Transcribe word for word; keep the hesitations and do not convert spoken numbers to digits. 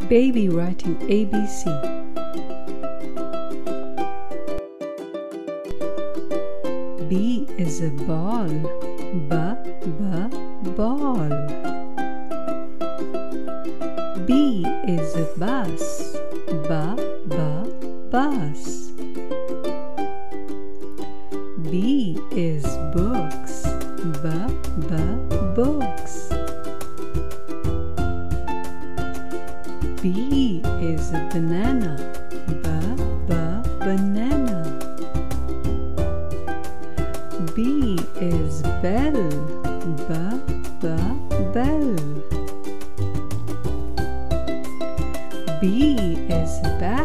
Baby writing A B C. B is a ball. B, b, ball. B is a bus. B, b, bus. B is books. B, b, books. B is a banana. B, b, banana. B is bell. B, b, bell. B is bag.